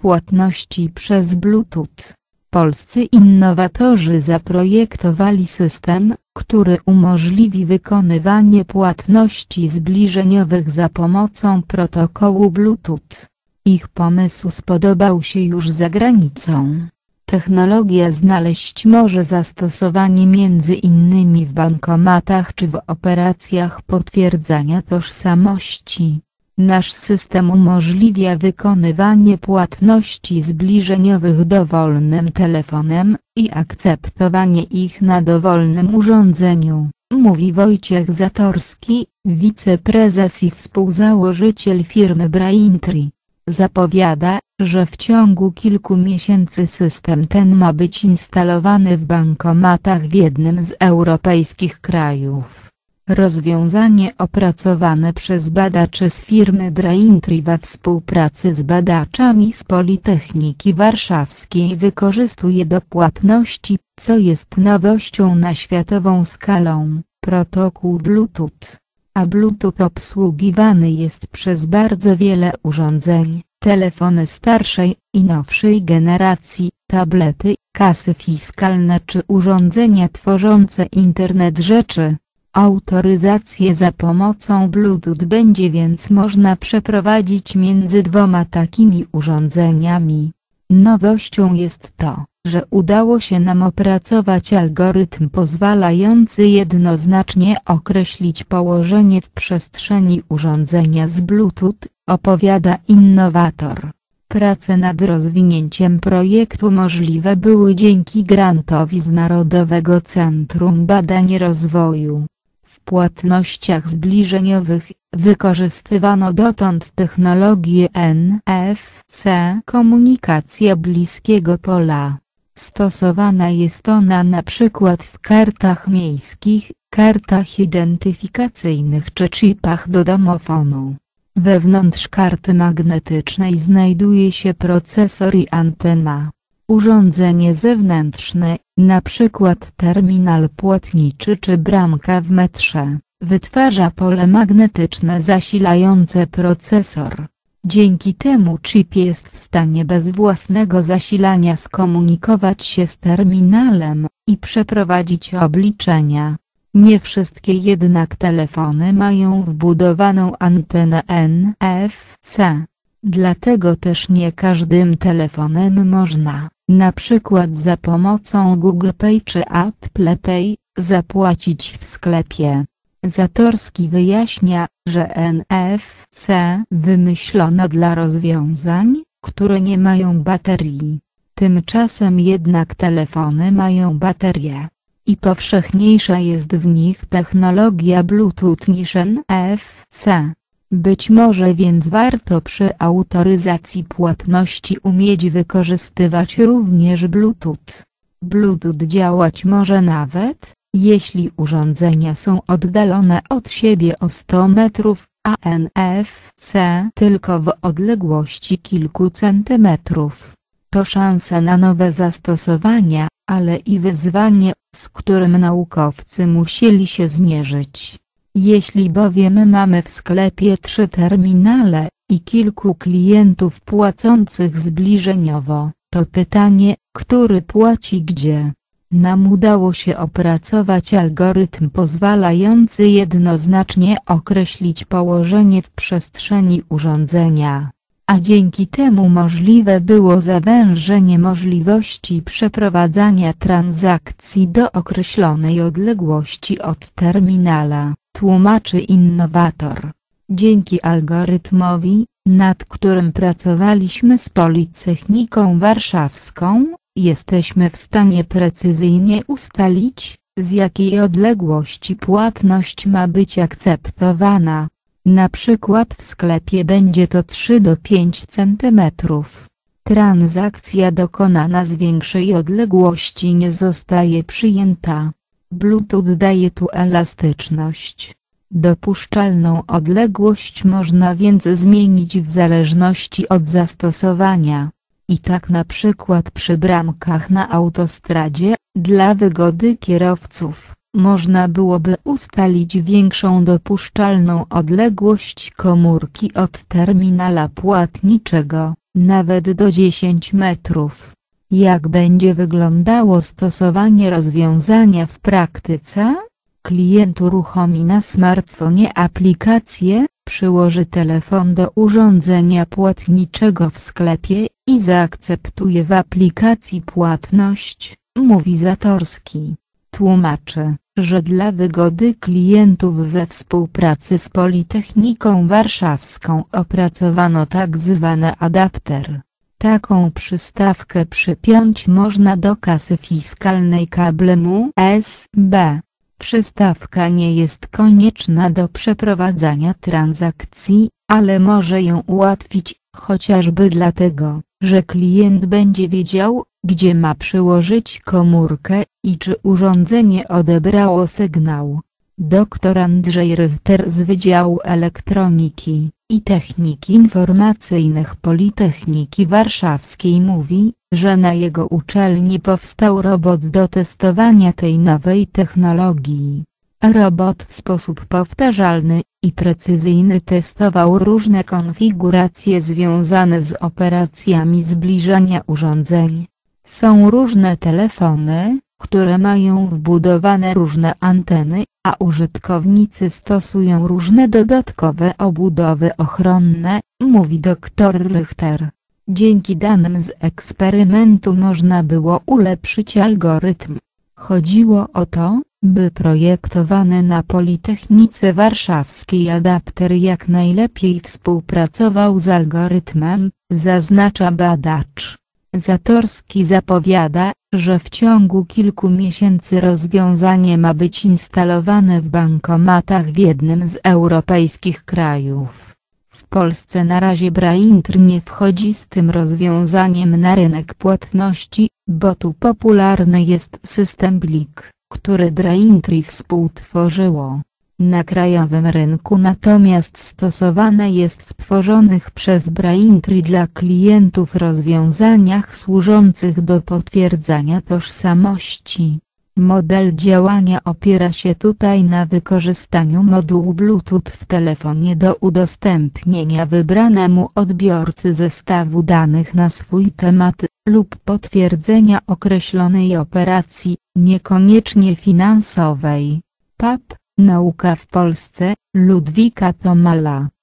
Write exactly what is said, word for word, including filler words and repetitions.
płatności przez Bluetooth. Polscy innowatorzy zaprojektowali system, który umożliwi wykonywanie płatności zbliżeniowych za pomocą protokołu Bluetooth. Ich pomysł spodobał się już za granicą. Technologia znaleźć może zastosowanie między innymi w bankomatach czy w operacjach potwierdzania tożsamości. Nasz system umożliwia wykonywanie płatności zbliżeniowych dowolnym telefonem i akceptowanie ich na dowolnym urządzeniu, mówi Wojciech Zatorski, wiceprezes i współzałożyciel firmy Braintree. Zapowiada, że w ciągu kilku miesięcy system ten ma być instalowany w bankomatach w jednym z europejskich krajów. Rozwiązanie opracowane przez badaczy z firmy Braintree we współpracy z badaczami z Politechniki Warszawskiej wykorzystuje do płatności, co jest nowością na światową skalę, protokół Bluetooth. A Bluetooth obsługiwany jest przez bardzo wiele urządzeń, telefony starszej i nowszej generacji, tablety, kasy fiskalne czy urządzenia tworzące Internet rzeczy. Autoryzację za pomocą Bluetooth będzie więc można przeprowadzić między dwoma takimi urządzeniami. Nowością jest to, że udało się nam opracować algorytm pozwalający jednoznacznie określić położenie w przestrzeni urządzenia z Bluetooth, opowiada innowator. Prace nad rozwinięciem projektu możliwe były dzięki grantowi z Narodowego Centrum Badań i Rozwoju. W płatnościach zbliżeniowych wykorzystywano dotąd technologię N F C, komunikacja bliskiego pola. Stosowana jest ona na przykład w kartach miejskich, kartach identyfikacyjnych czy chipach do domofonu. Wewnątrz karty magnetycznej znajduje się procesor i antena. Urządzenie zewnętrzne, na przykład terminal płatniczy czy bramka w metrze, wytwarza pole magnetyczne zasilające procesor. Dzięki temu chip jest w stanie bez własnego zasilania skomunikować się z terminalem i przeprowadzić obliczenia. Nie wszystkie jednak telefony mają wbudowaną antenę N F C. Dlatego też nie każdym telefonem można, na przykład za pomocą Google Pay czy Apple Pay, zapłacić w sklepie. Zatorski wyjaśnia, że N F C wymyślono dla rozwiązań, które nie mają baterii. Tymczasem jednak telefony mają baterie. I powszechniejsza jest w nich technologia Bluetooth niż N F C. Być może więc warto przy autoryzacji płatności umieć wykorzystywać również Bluetooth. Bluetooth działać może nawet, jeśli urządzenia są oddalone od siebie o sto metrów, a N F C tylko w odległości kilku centymetrów. To szansa na nowe zastosowania, ale i wyzwanie, z którym naukowcy musieli się zmierzyć. Jeśli bowiem mamy w sklepie trzy terminale i kilku klientów płacących zbliżeniowo, to pytanie, który płaci gdzie? Nam udało się opracować algorytm pozwalający jednoznacznie określić położenie w przestrzeni urządzenia, a dzięki temu możliwe było zawężenie możliwości przeprowadzania transakcji do określonej odległości od terminala, tłumaczy innowator. Dzięki algorytmowi, nad którym pracowaliśmy z Politechniką Warszawską, jesteśmy w stanie precyzyjnie ustalić, z jakiej odległości płatność ma być akceptowana. Na przykład w sklepie będzie to trzy do pięciu centymetrów. Transakcja dokonana z większej odległości nie zostaje przyjęta. Bluetooth daje tu elastyczność. Dopuszczalną odległość można więc zmienić w zależności od zastosowania. I tak na przykład przy bramkach na autostradzie, dla wygody kierowców, można byłoby ustalić większą dopuszczalną odległość komórki od terminala płatniczego. nawet do dziesięciu metrów. Jak będzie wyglądało stosowanie rozwiązania w praktyce? Klient uruchomi na smartfonie aplikację, przyłoży telefon do urządzenia płatniczego w sklepie i zaakceptuje w aplikacji płatność, mówi Zatorski. Tłumaczy, że dla wygody klientów we współpracy z Politechniką Warszawską opracowano tak zwany adapter. Taką przystawkę przypiąć można do kasy fiskalnej kablem U S B. Przystawka nie jest konieczna do przeprowadzania transakcji, ale może ją ułatwić, chociażby dlatego, że klient będzie wiedział, gdzie ma przyłożyć komórkę i czy urządzenie odebrało sygnał. Doktor Andrzej Richter z Wydziału Elektroniki i Technik Informacyjnych Politechniki Warszawskiej mówi, że na jego uczelni powstał robot do testowania tej nowej technologii. Robot w sposób powtarzalny i precyzyjny testował różne konfiguracje związane z operacjami zbliżania urządzeń. Są różne telefony, które mają wbudowane różne anteny, a użytkownicy stosują różne dodatkowe obudowy ochronne, mówi doktor Richter. Dzięki danym z eksperymentu można było ulepszyć algorytm. Chodziło o to, by projektowany na Politechnice Warszawskiej adapter jak najlepiej współpracował z algorytmem, zaznacza badacz. Zatorski zapowiada, że w ciągu kilku miesięcy rozwiązanie ma być instalowane w bankomatach w jednym z europejskich krajów. W Polsce na razie Braintree nie wchodzi z tym rozwiązaniem na rynek płatności, bo tu popularny jest system Blik, który Braintree współtworzyło. Na krajowym rynku natomiast stosowane jest w tworzonych przez Braintree dla klientów rozwiązaniach służących do potwierdzania tożsamości. Model działania opiera się tutaj na wykorzystaniu modułu Bluetooth w telefonie do udostępnienia wybranemu odbiorcy zestawu danych na swój temat, lub potwierdzenia określonej operacji, niekoniecznie finansowej. P A P, Nauka w Polsce, Ludwika Tomala.